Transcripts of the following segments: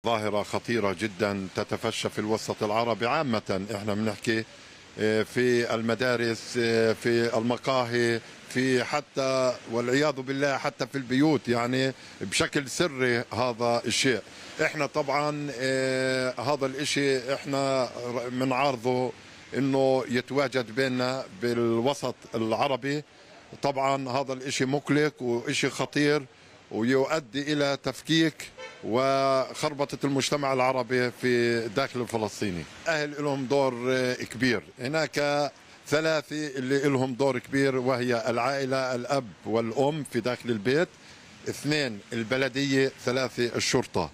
ظاهرة خطيرة جدا تتفشى في الوسط العربي عامة. احنا بنحكي في المدارس، في المقاهي، في حتى والعياذ بالله حتى في البيوت، يعني بشكل سري هذا الشيء. احنا طبعا هذا الاشي احنا بنعارضه انه يتواجد بيننا بالوسط العربي. طبعا هذا الاشي مقلق واشي خطير ويؤدي الى تفكيك وخربطة المجتمع العربي في داخل الفلسطيني. أهل لهم دور كبير هناك، ثلاثة اللي لهم دور كبير، وهي العائلة، الأب والأم في داخل البيت، اثنين البلدية، ثلاثة الشرطة.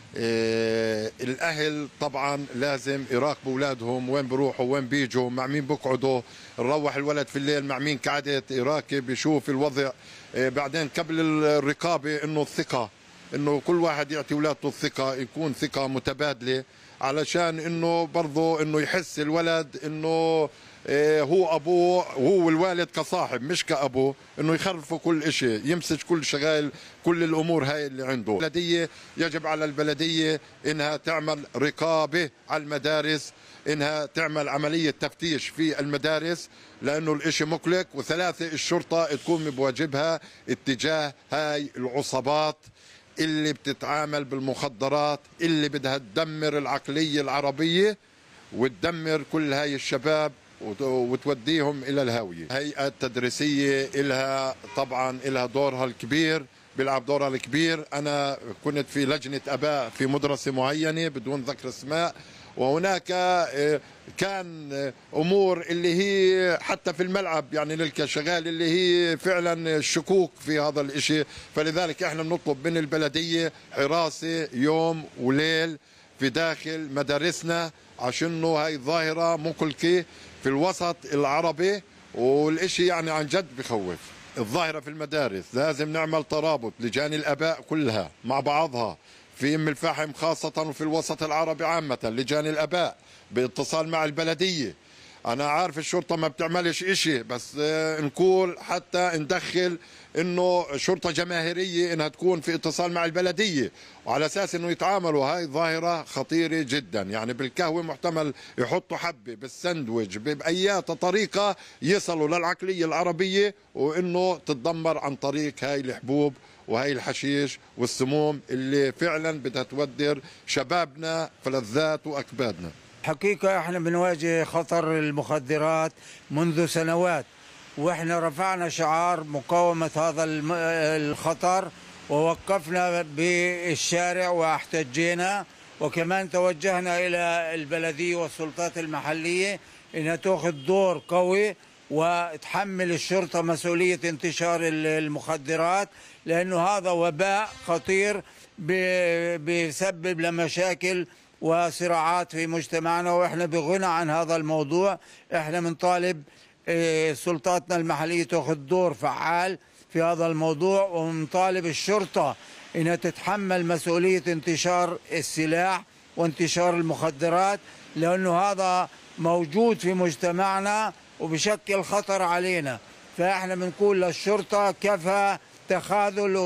الأهل طبعا لازم يراقبوا أولادهم وين بيروحوا وين بيجوا، مع مين بقعدوا، نروح الولد في الليل مع مين قعدت، يراقب يشوف الوضع. بعدين قبل الرقابة إنه الثقة، انه كل واحد يعطي اولاده الثقه، يكون ثقه متبادله، علشان انه برضه انه يحس الولد انه هو ابوه، هو الوالد كصاحب مش كابوه، انه يخلفه كل شيء، يمسك كل شغال كل الامور هاي اللي عنده. البلديه يجب على البلديه انها تعمل رقابه على المدارس، انها تعمل عمليه تفتيش في المدارس لانه الاشي مقلق. وثلاثه الشرطه تكون بواجبها اتجاه هاي العصابات اللي بتتعامل بالمخدرات، اللي بدها تدمر العقلية العربية وتدمر كل هاي الشباب وتوديهم إلى الهاوية. هيئة التدريسية إلها طبعا إلها دورها الكبير، بيلعب دورها الكبير. أنا كنت في لجنة أباء في مدرسة معينة بدون ذكر اسماء، وهناك كان امور اللي هي حتى في الملعب يعني للكشغال اللي هي فعلا شكوك في هذا الاشي. فلذلك احنا بنطلب من البلديه حراسه يوم وليل في داخل مدارسنا، عشانه هاي ظاهره مقلقه في الوسط العربي، والاشي يعني عن جد بخوف. الظاهره في المدارس لازم نعمل ترابط لجان الاباء كلها مع بعضها في ام الفحم خاصة وفي الوسط العربي عامة، لجان الاباء باتصال مع البلدية. انا عارف الشرطة ما بتعملش اشي، بس نقول حتى ندخل انه شرطة جماهيرية انها تكون في اتصال مع البلدية، وعلى اساس انه يتعاملوا. هاي ظاهرة خطيرة جدا، يعني بالقهوة محتمل يحطوا حبة، بالسندويج، بأي طريقة يصلوا للعقلية العربية، وانه تتدمر عن طريق هاي الحبوب وهي الحشيش والسموم اللي فعلا بدها تودر شبابنا فلذات واكبادنا. حقيقة احنا بنواجه خطر المخدرات منذ سنوات، واحنا رفعنا شعار مقاومة هذا الخطر، ووقفنا بالشارع واحتجينا، وكمان توجهنا الى البلدية والسلطات المحلية انها تاخذ دور قوي وتحمل الشرطة مسؤولية انتشار المخدرات، لأنه هذا وباء خطير بيسبب لمشاكل وصراعات في مجتمعنا، وإحنا بغنى عن هذا الموضوع. إحنا بنطالب سلطاتنا المحلية تأخذ دور فعال في هذا الموضوع، وبنطالب الشرطة إنها تتحمل مسؤولية انتشار السلاح وانتشار المخدرات، لأنه هذا موجود في مجتمعنا وبشكل خطر علينا. فاحنا بنقول للشرطة كفى تخاذل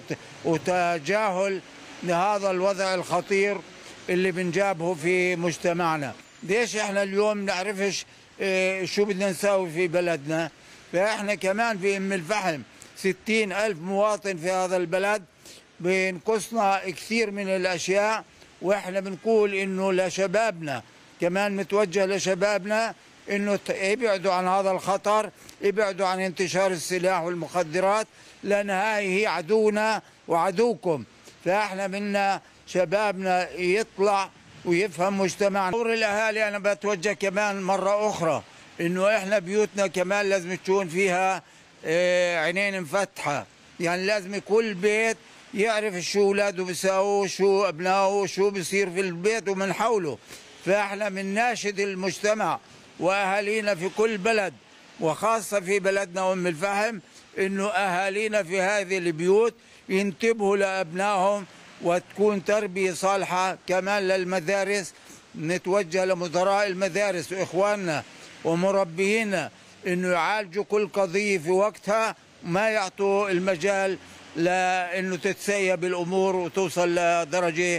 وتجاهل لهذا الوضع الخطير اللي بنجابه في مجتمعنا. ليش احنا اليوم نعرفش شو بدنا نساوي في بلدنا؟ فاحنا كمان في ام الفحم 60,000 مواطن في هذا البلد، بينقصنا كثير من الاشياء، واحنا بنقول انه لشبابنا كمان، متوجه لشبابنا انه يبعدوا عن هذا الخطر، يبعدوا عن انتشار السلاح والمخدرات، لان هاي هي عدونا وعدوكم. فاحنا بدنا شبابنا يطلع ويفهم مجتمعنا. دور الاهالي انا بتوجه كمان مره اخرى انه احنا بيوتنا كمان لازم تكون فيها عينين مفتحه، يعني لازم كل بيت يعرف شو اولاده بيساووا، شو ابنائه، شو بيصير في البيت ومن حوله. فاحنا بنناشد المجتمع واهالينا في كل بلد، وخاصه في بلدنا ام الفحم، انه اهالينا في هذه البيوت ينتبهوا لابنائهم، وتكون تربيه صالحه. كمان للمدارس نتوجه لمدراء المدارس واخواننا ومربيينا انه يعالجوا كل قضيه في وقتها، ما يعطوا المجال لانه تتسيب الامور وتوصل لدرجه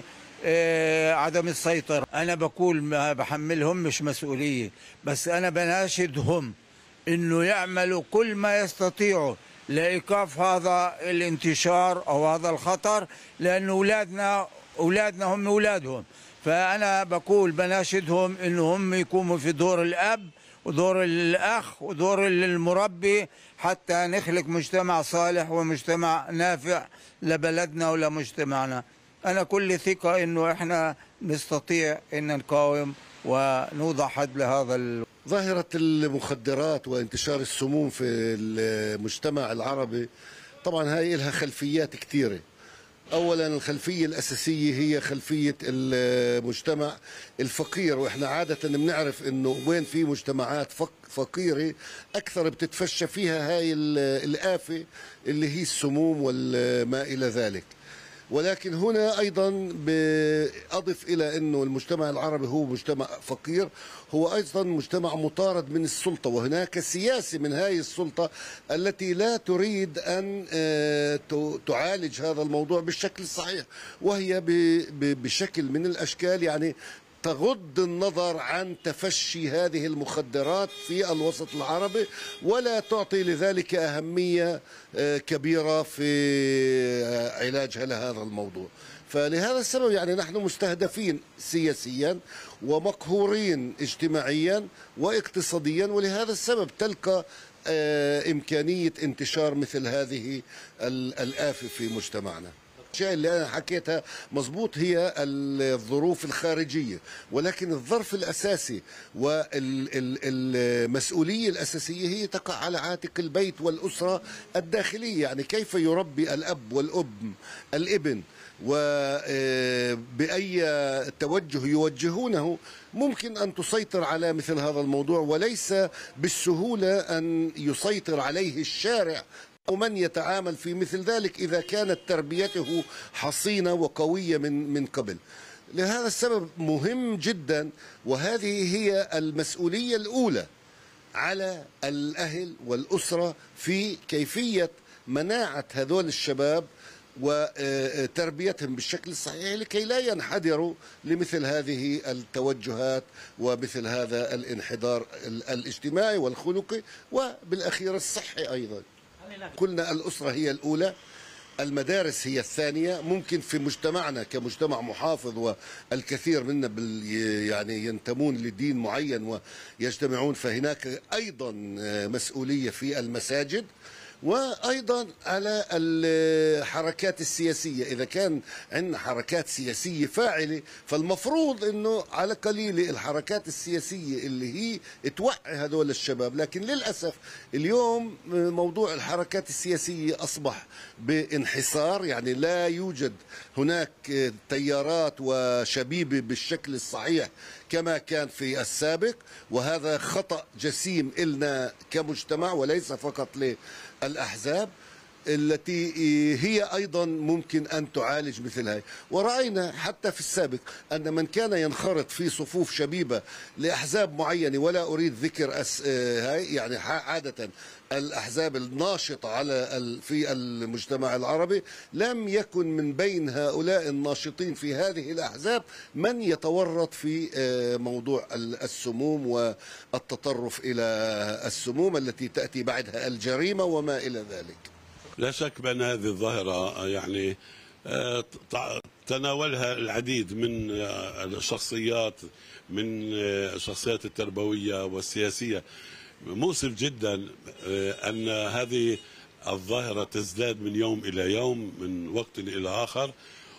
عدم السيطرة. أنا بقول ما بحملهم مش مسؤولية، بس أنا بناشدهم إنه يعملوا كل ما يستطيعوا لإيقاف هذا الانتشار أو هذا الخطر، لأن أولادنا هم أولادهم. فأنا بقول بناشدهم إنه هم يقوموا في دور الأب ودور الأخ ودور المربي، حتى نخلق مجتمع صالح ومجتمع نافع لبلدنا ولمجتمعنا. أنا كل ثقة إنه إحنا نستطيع إن نقاوم ونوضع حد لهذا. ظاهرة المخدرات وانتشار السموم في المجتمع العربي طبعا هاي لها خلفيات كثيرة. أولا الخلفية الأساسية هي خلفية المجتمع الفقير، وإحنا عادة بنعرف إنه وين في مجتمعات فقيرة أكثر بتتفشى فيها هاي الآفة اللي هي السموم وما إلى ذلك. ولكن هنا أيضا بأضف إلى أنه المجتمع العربي هو مجتمع فقير، هو أيضا مجتمع مطارد من السلطة، وهناك سياسة من هذه السلطة التي لا تريد أن تعالج هذا الموضوع بالشكل الصحيح، وهي بشكل من الأشكال يعني تغض النظر عن تفشي هذه المخدرات في الوسط العربي، ولا تعطي لذلك أهمية كبيرة في علاجها لهذا الموضوع. فلهذا السبب يعني نحن مستهدفين سياسيا ومقهورين اجتماعيا واقتصاديا، ولهذا السبب تلقى إمكانية انتشار مثل هذه الآفة في مجتمعنا. الأشياء اللي أنا حكيتها مضبوط هي الظروف الخارجية، ولكن الظرف الأساسي والمسؤولية الأساسية هي تقع على عاتق البيت والأسرة الداخلية. يعني كيف يربي الأب والأم الابن وبأي توجه يوجهونه ممكن أن تسيطر على مثل هذا الموضوع، وليس بالسهولة أن يسيطر عليه الشارع أو من يتعامل في مثل ذلك إذا كانت تربيته حصينة وقوية من قبل. لهذا السبب مهم جدا، وهذه هي المسؤولية الأولى على الأهل والأسرة في كيفية مناعة هذول الشباب وتربيتهم بالشكل الصحيح لكي لا ينحدروا لمثل هذه التوجهات ومثل هذا الانحدار الاجتماعي والخلقي وبالأخير الصحي أيضا. قلنا الأسرة هي الأولى، المدارس هي الثانية. ممكن في مجتمعنا كمجتمع محافظ والكثير منا يعني ينتمون لدين معين ويجتمعون، فهناك أيضا مسؤولية في المساجد، وأيضا على الحركات السياسية. إذا كان عندنا حركات سياسية فاعلة فالمفروض أنه على قليل الحركات السياسية اللي هي توعي هذول الشباب. لكن للأسف اليوم موضوع الحركات السياسية أصبح بانحصار، يعني لا يوجد هناك تيارات وشبيبة بالشكل الصحيح كما كان في السابق، وهذا خطأ جسيم إلنا كمجتمع وليس فقط للأحزاب التي هي أيضا ممكن أن تعالج مثل هاي. ورأينا حتى في السابق أن من كان ينخرط في صفوف شبيبة لأحزاب معينة، ولا أريد ذكر هاي، يعني عادة الأحزاب الناشطة في المجتمع العربي، لم يكن من بين هؤلاء الناشطين في هذه الأحزاب من يتورط في موضوع السموم والتطرف إلى السموم التي تأتي بعدها الجريمة وما إلى ذلك. لا شك بأن هذه الظاهرة يعني تناولها العديد من الشخصيات، من الشخصيات التربوية والسياسية. مؤسف جدا أن هذه الظاهرة تزداد من يوم إلى يوم، من وقت إلى آخر.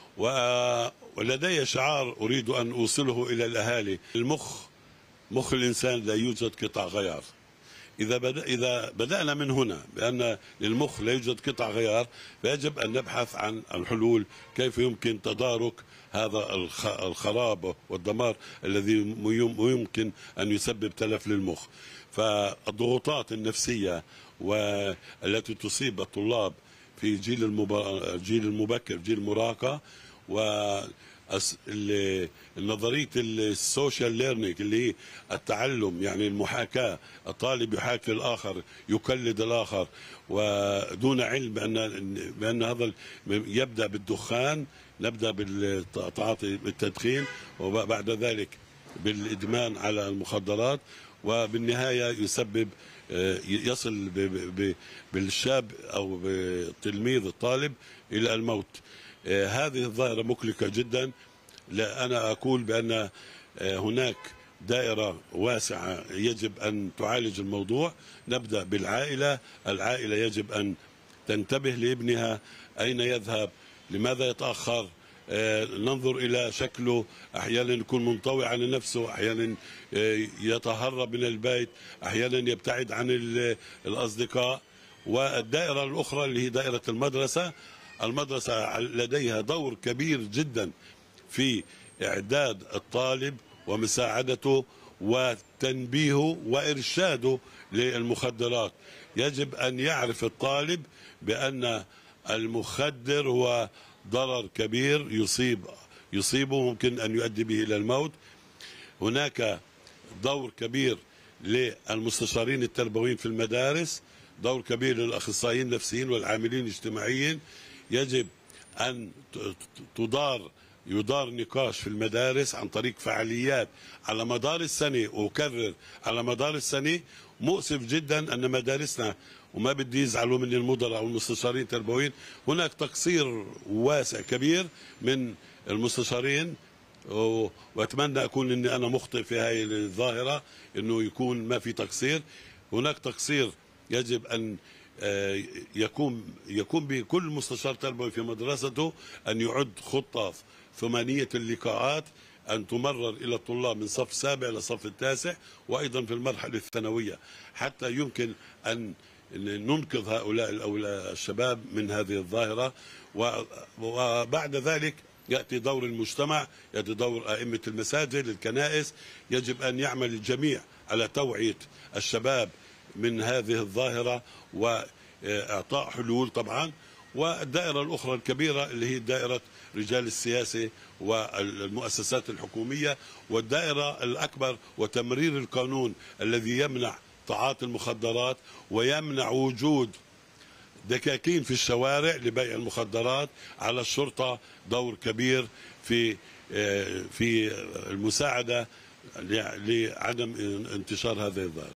ولدي شعار أريد أن أوصله إلى الأهالي: مخ الإنسان لا يوجد قطع غيار. إذا بدأنا من هنا بأن للمخ لا يوجد قطع غيار، فيجب أن نبحث عن الحلول، كيف يمكن تدارك هذا الخراب والدمار الذي يمكن أن يسبب تلف للمخ. فالضغوطات النفسية والتي تصيب الطلاب في جيل المبكر، جيل المراهقة، نظريه السوشيال ليرنينج اللي هي التعلم، يعني المحاكاه، الطالب يحاكي الاخر، يقلد الاخر ودون علم بان هذا يبدا بالدخان، نبدا بالتعاطي بالتدخين، وبعد ذلك بالادمان على المخدرات، وبالنهايه يسبب يصل بالشاب او بالتلميذ الطالب الى الموت. هذه الظاهره مقلقه جدا. لا، انا اقول بان هناك دائره واسعه يجب ان تعالج الموضوع. نبدا بالعائله، العائله يجب ان تنتبه لابنها اين يذهب، لماذا يتاخر، ننظر الى شكله، احيانا يكون منطوي على نفسه، احيانا يتهرب من البيت، احيانا يبتعد عن الاصدقاء. والدائره الاخرى اللي هي دائره المدرسه لديها دور كبير جدا في اعداد الطالب ومساعدته وتنبيهه وارشاده للمخدرات. يجب ان يعرف الطالب بان المخدر هو ضرر كبير يصيبه، ممكن ان يؤدي به الى الموت. هناك دور كبير للمستشارين التربويين في المدارس، دور كبير للاخصائيين النفسيين والعاملين الاجتماعيين. يجب ان يدار نقاش في المدارس عن طريق فعاليات على مدار السنه، واكرر على مدار السنه. مؤسف جدا ان مدارسنا، وما بدي يزعلوا من المدراء او المستشارين التربويين، هناك تقصير واسع كبير من المستشارين، واتمنى اكون اني انا مخطئ في هذه الظاهره، انه يكون ما في تقصير. هناك تقصير يجب ان يكون بكل مستشار تربوي في مدرسته ان يعد خطه ثمانيه اللقاءات ان تمرر الى الطلاب من صف 7 الى صف 9، وايضا في المرحله الثانويه، حتى يمكن ان ننقذ هؤلاء الشباب من هذه الظاهره. وبعد ذلك ياتي دور المجتمع، ياتي دور ائمه المساجد، الكنائس. يجب ان يعمل الجميع على توعيه الشباب من هذه الظاهره واعطاء حلول طبعا. والدائره الاخرى الكبيره اللي هي دائره رجال السياسه والمؤسسات الحكوميه، والدائره الاكبر وتمرير القانون الذي يمنع تعاطي المخدرات ويمنع وجود دكاكين في الشوارع لبيع المخدرات. على الشرطه دور كبير في المساعده لعدم انتشار هذه الظاهره.